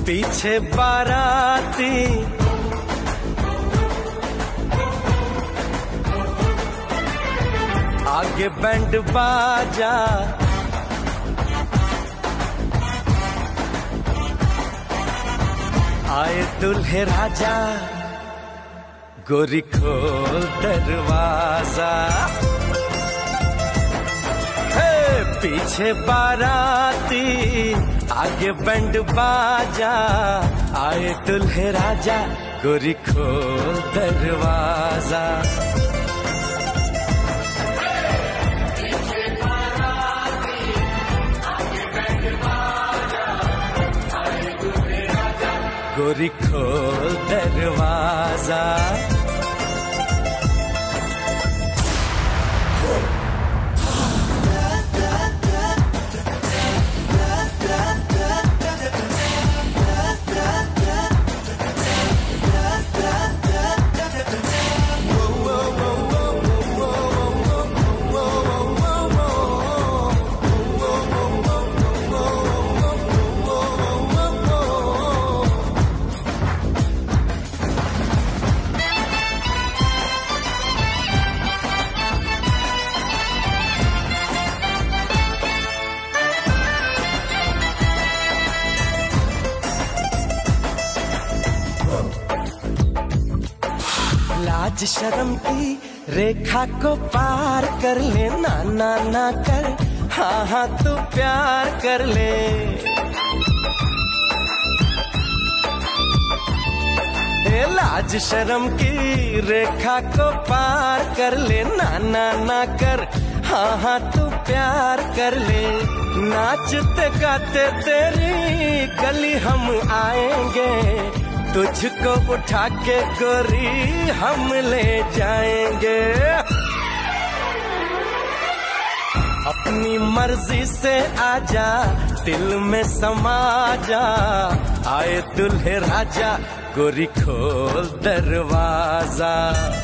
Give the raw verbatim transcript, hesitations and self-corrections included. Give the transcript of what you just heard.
पीछे बाराती आगे बैंड बाजा, आए दुल्हे राजा, गोरी खोल दरवाजा। हे पीछे बाराती आगे बैंड बाजा, आए दुल्हे राजा, गोरी खोल दरवाजा। गोरी खोल दरवाजा। लाज शर्म की रेखा को पार कर ले, ना ना ना कर, हाँ हाँ तू प्यार कर ले। ए लाज शर्म की रेखा को पार कर ले, ना ना ना कर, हाँ हाँ तू प्यार कर ले। नाचते गाते तेरी गली हम आएंगे, तुझको उठा के गोरी हम ले जाएंगे। अपनी मर्जी से आजा, दिल में समा जा, आए दुल्हे राजा, गोरी खोल दरवाजा।